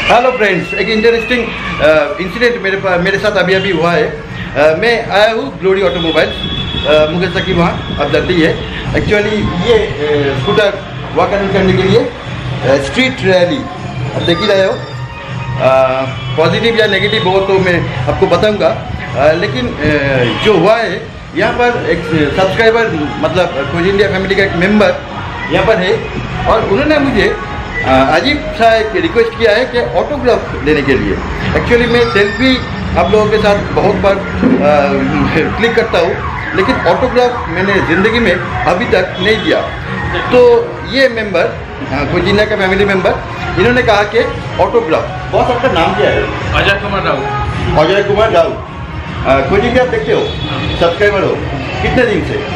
Hello friends, एक interesting incident मेरे साथ अभी हुआ है। मैं आया हूँ ग्लोरी ऑटोमोबाइल्स मुकेश सर की वहाँ, आप जानते ही है। एक्चुअली ये स्कूटर वॉक अराउंड करने के लिए स्ट्रीट रैली आप देख ही रहे हो। पॉजिटिव या नेगेटिव हो तो मैं आपको बताऊंगा, लेकिन जो हुआ है यहाँ पर एक सब्सक्राइबर मतलब खोज इंडिया फैमिली का एक मेंबर यहाँ पर है और उन्होंने मुझे अजीब सा एक रिक्वेस्ट किया है कि ऑटोग्राफ लेने के लिए। एक्चुअली मैं सेल्फी आप लोगों के साथ बहुत बार क्लिक करता हूँ, लेकिन ऑटोग्राफ मैंने ज़िंदगी में अभी तक नहीं दिया। तो ये मेंबर खोज इंडिया का फैमिली मेंबर, इन्होंने कहा कि ऑटोग्राफ। बॉस आपका नाम क्या है? अजय कुमार राव। अजय कुमार राव, खोज इंडिया आप देखते हो, सब्सक्राइबर हो, कितने दिन से?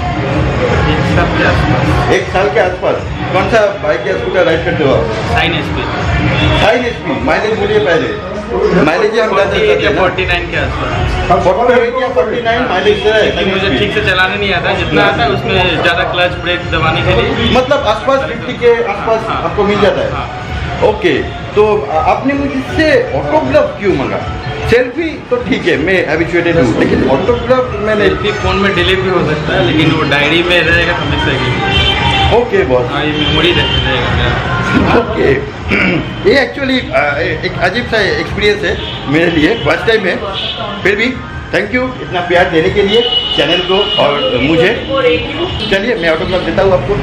1 साल के आसपास। कौन सा बाइक या स्कूटर राइड करते हो आप? Sign SP. Sign SP. Mileage बोलिए पहले। माइलेज हम 49 के आसपास। 48 या 49 माइलेज है। लेकिन मुझे ठीक से चलाने नहीं आता, जितना आता है उसमें ज़्यादा क्लच ब्रेक दबाने के लिए। मतलब आसपास 50 के आसपास आपको मिल जाता है। ओके, तो आपने मुझसे ऑटोग्राफ क्यों मांगा? सेल्फी तो ठीक है, मैं हैबिचुएटेड हूँ, लेकिन ऑटोग्राफ मैंने फ़ोन में डिलीट भी हो सकता है, लेकिन वो डायरी में रहेगा हमेशा की। ओके बॉस, हाँ, ये मेमोरी रहेगा मेरा। ओके। ये एक्चुअली एक अजीब सा एक्सपीरियंस है मेरे लिए, फर्स्ट टाइम है। फिर भी थैंक यू इतना प्यार देने के लिए चैनल को और मुझे। चलिए मैं ऑटोग्राफ देता हूँ आपको।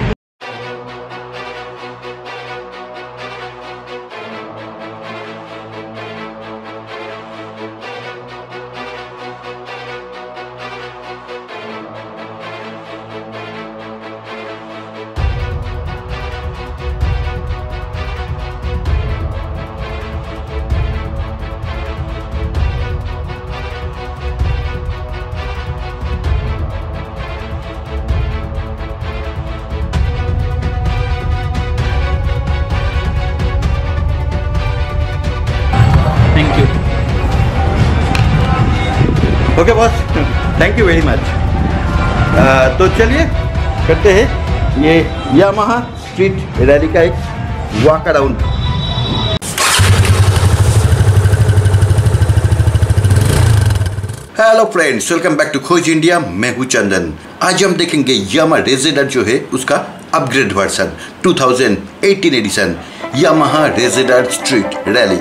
Okay boss, thank you very much. तो चलिए करते हैं ये यामाहा स्ट्रीट रैली का एक walk around. Hello friends, welcome back to खोज इंडिया। मैं हूँ चंदन। आज हम देखेंगे यामाहा रेज़र जो है उसका upgrade version 2018 edition Yamaha razor street rally.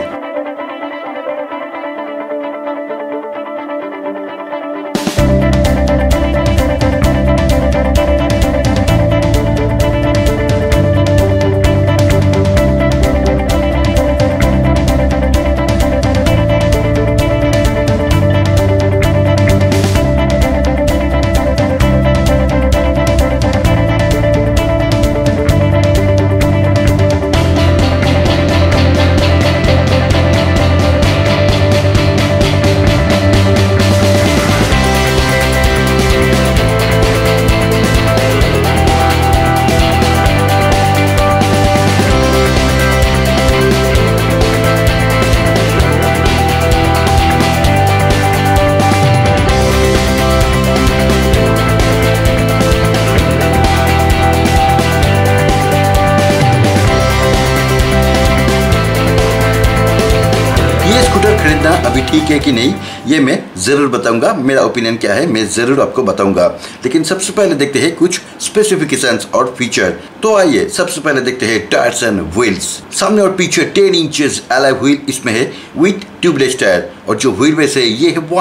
खरीदना अभी ठीक है कि नहीं, ये मैं ज़रूर बताऊंगा। मेरा ओपिनियन क्या है मैं ज़रूर आपको बताऊंगा, लेकिन सबसे पहले देखते हैं कुछ स्पेसिफिकेशंस और फीचर। तो आइए सबसे पहले देखते हैं टायर्स एंड व्हील्स। सामने और पीछे 10 इंचेस अलॉय व्हील इसमें है विथ ट्यूबलेस टायर, और जो व्हील बेस है ये है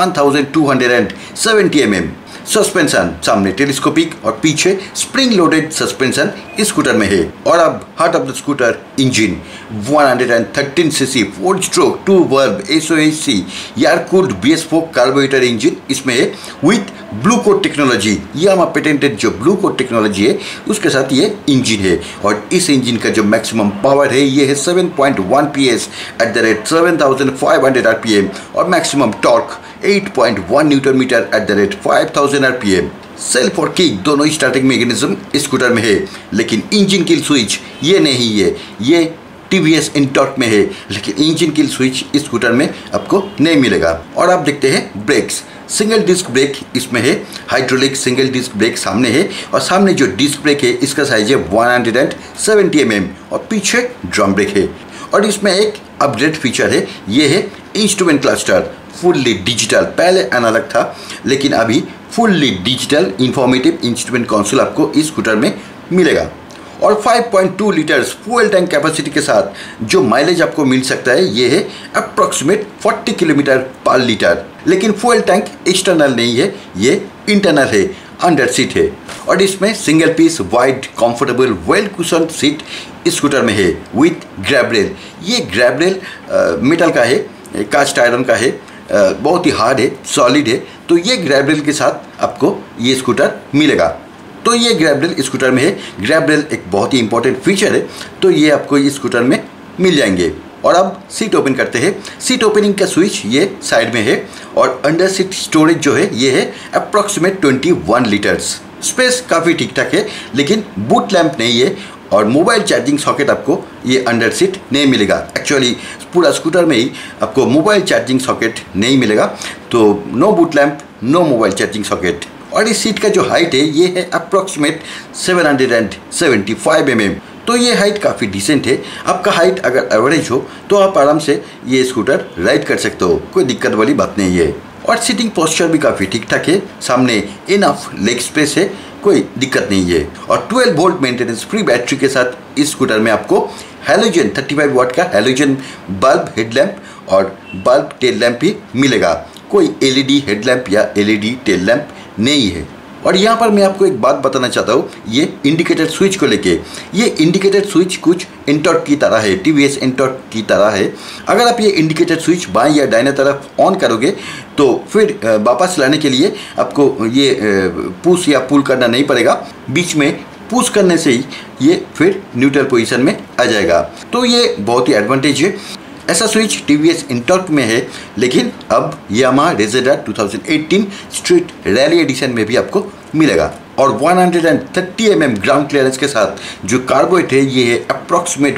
1270 mm। सस्पेंशन सामने टेलीस्कोपिक और पीछे स्प्रिंग लोडेड सस्पेंशन इस स्कूटर में है। और अब heart of the scooter engine 113 CC 4 stroke 2 valve SOHC air cooled BS4 carburettor engine इसमें है with blue core technology. Yamaha patented जो ब्लू कोड टेक्नोलॉजी है उसके साथ ये इंजन है, और इस इंजन का जो मैक्सिमम पावर है ये है 7.1 PS at the rate 7500 RPM, और maximum torque 8.1 newton meter at the rate 5000 RPM। Self और किक दोनों स्टार्टिंग मैकेनिज्म इस स्कूटर में है, लेकिन इंजन किल स्विच ये नहीं है, ये TVS इनटॉर्क में है, लेकिन इंजन किल स्विच इस स्कूटर में आपको नहीं मिलेगा। और आप देखते हैं ब्रेक्स, सिंगल डिस्क ब्रेक इसमें है, हाइड्रोलिक सिंगल डिस्क ब्रेक सामने है, और सामने जो डिस्क ब्रेक है इसका साइज है 170 mm, और पीछे ड्रम ब्रेक है। और इसमें एक अपग्रेड फीचर है, ये है इंस्ट्रूमेंट क्लस्टर फुल्ली डिजिटल। पहले एनालॉग था, लेकिन अभी fully digital informative instrument console आपको इस स्कूटर में मिलेगा। और 5.2 लीटर्स फ्यूल टैंक कैपेसिटी के साथ जो माइलेज आपको मिल सकता है, ये है अप्रॉक्सीमेट 40 किलोमीटर पर लीटर। लेकिन फ्यूल टैंक एक्सटर्नल नहीं है, ये इंटरनल है, अंडर सीट है। और इसमें single piece wide comfortable well cushion seat scooter में है विथ ग्रैब रेल। ये ग्रैब रेल मेटल का है, कास्ट आयरन का है, बहुत ही हार्ड है, सॉलिड है। तो ये ग्रैब रेल के साथ आपको ये स्कूटर मिलेगा। तो ये ग्रैब रेल स्कूटर में है। ग्रैब रेल एक बहुत ही इंपॉर्टेंट फीचर है, तो ये आपको इस स्कूटर में मिल जाएंगे। और अब सीट ओपन करते हैं। सीट ओपनिंग का स्विच ये साइड में है और अंडर सीट स्टोरेज जो है ये है अप्रॉक्सीमेट 21 लीटर्स। स्पेस काफ़ी ठीक ठाक है, लेकिन बूट लैंप नहीं है और मोबाइल चार्जिंग सॉकेट आपको ये अंडर सीट नहीं मिलेगा। एक्चुअली पूरा स्कूटर में ही आपको मोबाइल चार्जिंग सॉकेट नहीं मिलेगा, तो no boot lamp, no mobile charging socket. और इस सीट का जो हाइट है ये है अप्रॉक्सीमेट 775 mm। तो ये हाइट काफ़ी डिसेंट है। आपका हाइट अगर एवरेज हो तो आप आराम से ये स्कूटर राइड कर सकते हो, कोई दिक्कत वाली बात नहीं है। और सीटिंग पोस्चर भी काफ़ी ठीक ठाक है, सामने इनफ लेग स्पेस है, कोई दिक्कत नहीं है। और 12 वोल्ट मेंटेनेंस फ्री बैटरी के साथ इस स्कूटर में आपको हैलोजन 35 वाट का हैलोजन बल्ब हेडलैम्प और बल्ब टेल लैंप भी मिलेगा। कोई एलईडी हेडलैम्प या एलईडी टेल लैंप नहीं है। और यहाँ पर मैं आपको एक बात बताना चाहता हूँ, ये इंडिकेटर स्विच को लेके। ये इंडिकेटर स्विच कुछ एंटॉर्क की तरह है, टीवीएस एंटॉर्क की तरह है। अगर आप ये इंडिकेटर स्विच बाएं या दाहिने तरफ ऑन करोगे तो फिर वापस लाने के लिए आपको ये पुश या पुल करना नहीं पड़ेगा। बीच में पुश करने से ही ये फिर न्यूट्रल पोजीशन में आ जाएगा। तो ये बहुत ही एडवांटेज है। ऐसा स्विच टीवीएस एंटॉर्क में है, लेकिन अब Yamaha razor 2018 street rally edition में भी आपको मिलेगा। और 130 mm ग्राउंड क्लियरेंस के साथ जो कार्बोवेट है ये है अप्रॉक्सीमेट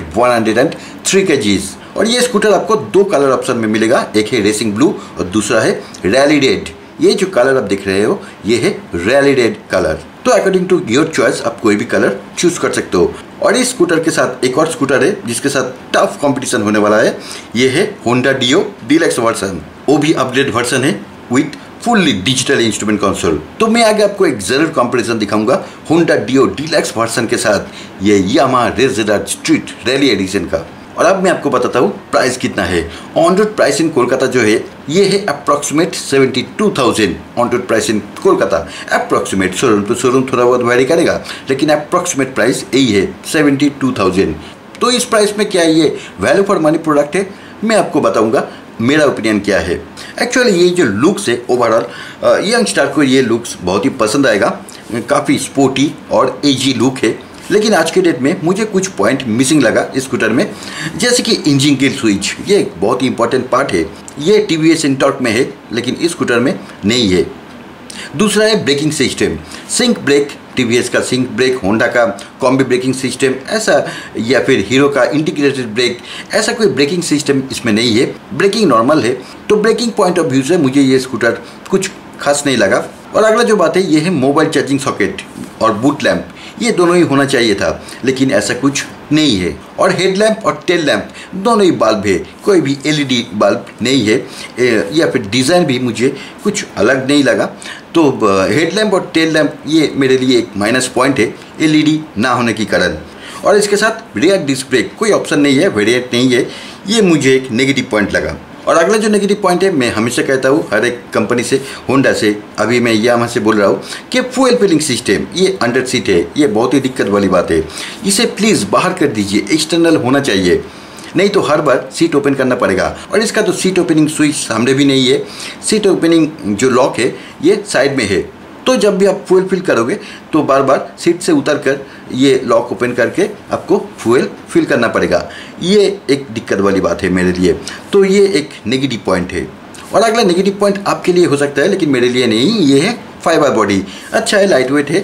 103 kgs। और ये स्कूटर आपको दो कलर ऑप्शन में मिलेगा, एक है रेसिंग ब्लू और दूसरा है रैली रेड। ये जो कलर आप देख रहे हो ये है रैली रेड कलर। तो अकॉर्डिंग टू योर चॉइस आप कोई भी कलर चूज कर सकते हो। और इस स्कूटर के साथ एक और स्कूटर है जिसके साथ टफ कंपटीशन होने वाला है, ये है होंडा डियो डीलक्स वर्जन। वो भी अपग्रेड वर्जन है with fully digital instrument console. तो मैं आगे आपको एक जरूर कंपैरिजन दिखाऊंगा होंडा डियो डीलक्स वर्जन के साथ ये Yamaha razor street rally edition का। और अब मैं आपको बताता हूँ प्राइस कितना है। On road price in Kolkata जो है ये है approximate 72,000 on road price in Kolkata. Approximate, showroom to showroom थोड़ा बहुत वेरी करेगा, लेकिन अप्रॉक्सीमेट प्राइस यही है 72,000। तो इस प्राइस में क्या ये वैल्यू फॉर मनी प्रोडक्ट है? मैं आपको बताऊंगा मेरा ओपिनियन क्या है। एक्चुअली ये जो लुक्स है ओवरऑल यंगस्टर को ये लुक्स बहुत ही पसंद आएगा, काफ़ी स्पोर्टी और एजी लुक है। लेकिन आज के डेट में मुझे कुछ पॉइंट मिसिंग लगा इस स्कूटर में, जैसे कि इंजन किल स्विच, ये एक बहुत ही इंपॉर्टेंट पार्ट है। ये टीवीएस एंटॉर्क में है लेकिन इस स्कूटर में नहीं है। दूसरा है braking system, sync brake, TVS का सिंक ब्रेक, होंडा का कॉम्बी ब्रेकिंग सिस्टम ऐसा, या फिर हीरो का इंटीग्रेटेड ब्रेक, ऐसा कोई ब्रेकिंग सिस्टम इसमें नहीं है। ब्रेकिंग नॉर्मल है। तो ब्रेकिंग पॉइंट ऑफ व्यू से मुझे ये स्कूटर कुछ खास नहीं लगा। और अगला जो बात है ये है मोबाइल चार्जिंग सॉकेट और बूट लैंप, ये दोनों ही होना चाहिए था, लेकिन ऐसा कुछ नहीं है। और हेडलैम्प और टेल लैंप दोनों ही बल्ब है, कोई भी एलईडी बल्ब नहीं है, या फिर डिज़ाइन भी मुझे कुछ अलग नहीं लगा। तो हेडलैम्प और टेल लैंप ये मेरे लिए एक माइनस पॉइंट है एलईडी ना होने के कारण। और इसके साथ रियर डिस्क ब्रेक कोई ऑप्शन नहीं है, वेरिएंट नहीं है, ये मुझे एक नेगेटिव पॉइंट लगा। और अगला जो नेगेटिव पॉइंट है, मैं हमेशा कहता हूँ हर एक कंपनी से, होंडा से, अभी मैं यामाहा से बोल रहा हूँ कि फ्यूल फिलिंग सिस्टम ये अंडर सीट है, ये बहुत ही दिक्कत वाली बात है। इसे प्लीज़ बाहर कर दीजिए, एक्सटर्नल होना चाहिए, नहीं तो हर बार सीट ओपन करना पड़ेगा। और इसका तो सीट ओपनिंग स्विच सामने भी नहीं है, सीट ओपनिंग जो लॉक है ये साइड में है। तो जब भी आप फ्यूल फिल करोगे तो बार बार सीट से उतर कर ये लॉक ओपन करके आपको फ्यूल फिल करना पड़ेगा। ये एक दिक्कत वाली बात है मेरे लिए, तो ये एक नेगेटिव पॉइंट है। और अगला नेगेटिव पॉइंट आपके लिए हो सकता है लेकिन मेरे लिए नहीं, ये है फाइबर बॉडी। अच्छा है, लाइट वेट है,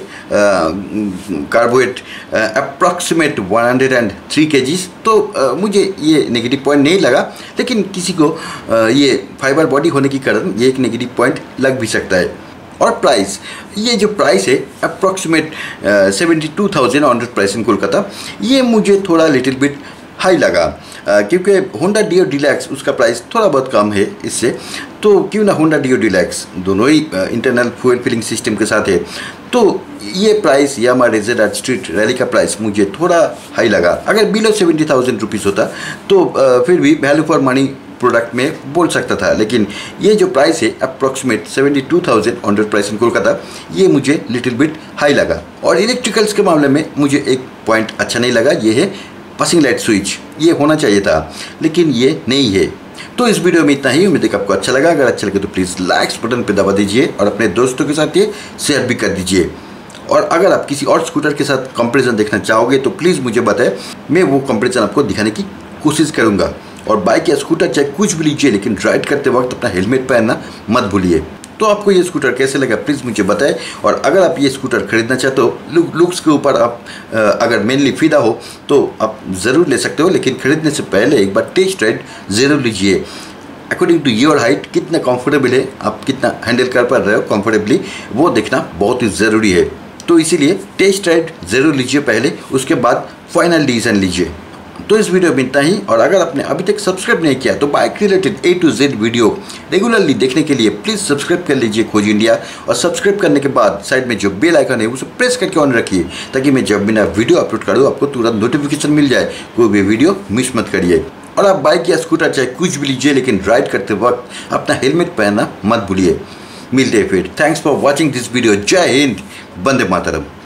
कार्बोवेट अप्रॉक्सीमेट 103 kgs। तो मुझे ये नेगेटिव पॉइंट नहीं लगा, लेकिन किसी को ये फाइबर बॉडी होने के कारण ये एक नेगेटिव पॉइंट लग भी सकता है। और प्राइस, ये जो प्राइस है approximate 72,000 on road price in Kolkata, ये मुझे थोड़ा लिटिल बिट हाई लगा। क्योंकि होंडा डियो डिलक्स उसका प्राइस थोड़ा बहुत कम है इससे, तो क्यों ना होंडा डियो डिलक्स, दोनों ही इंटरनल फ्यूल फिलिंग सिस्टम के साथ है। तो ये price Yamaha razor street rally का प्राइस मुझे थोड़ा हाई लगा। अगर बिलो 70,000 रुपीज़ होता तो फिर भी वैल्यू फॉर मनी प्रोडक्ट में बोल सकता था, लेकिन ये जो प्राइस है approximate 72,000 on road price in Kolkata, ये मुझे लिटिल बिट हाई लगा। और इलेक्ट्रिकल्स के मामले में मुझे एक पॉइंट अच्छा नहीं लगा, ये है पासिंग लाइट स्विच। ये होना चाहिए था लेकिन ये नहीं है। तो इस वीडियो में इतना ही। उम्मीद है कि आपको अच्छा लगा। अगर अच्छा लगे तो प्लीज़ लाइक्स बटन पर दबा दीजिए और अपने दोस्तों के साथ ये शेयर भी कर दीजिए। और अगर आप किसी और स्कूटर के साथ कंपैरिजन देखना चाहोगे तो प्लीज़ मुझे बताएं, मैं वो कंपैरिजन आपको दिखाने की कोशिश करूँगा। और बाइक या स्कूटर चाहे कुछ भी लीजिए, लेकिन राइड करते वक्त अपना हेलमेट पहनना मत भूलिए। तो आपको ये स्कूटर कैसे लगा प्लीज़ मुझे बताएं। और अगर आप ये स्कूटर खरीदना चाहते हो, लुक्स के ऊपर आप अगर मेनली फिदा हो तो आप ज़रूर ले सकते हो, लेकिन खरीदने से पहले एक बार टेस्ट राइड ज़रूर लीजिए। अकॉर्डिंग टू योर हाइट कितना कंफर्टेबल है, आप कितना हैंडल कर पा रहे हो कंफर्टेबली, वो देखना बहुत ही ज़रूरी है। तो इसीलिए टेस्ट राइड ज़रूर लीजिए पहले, उसके बाद फाइनल डिसीजन लीजिए। तो इस वीडियो में इतना ही। और अगर आपने अभी तक सब्सक्राइब नहीं किया तो bike related A to Z video regularly देखने के लिए प्लीज़ सब्सक्राइब कर लीजिए खोज इंडिया। और सब्सक्राइब करने के बाद साइड में जो बेल आइकन है उसे प्रेस करके ऑन रखिए, ताकि मैं जब बिना वीडियो अपलोड करूँ आपको तुरंत नोटिफिकेशन मिल जाए। कोई भी वीडियो मिस मत करिए। और आप बाइक या स्कूटर चाहे कुछ भी लीजिए, लेकिन राइड करते वक्त अपना हेलमेट पहनना मत भूलिए। मिलते हैं फिर। Thanks for watching this video. जय हिंद, वंदे मातरम।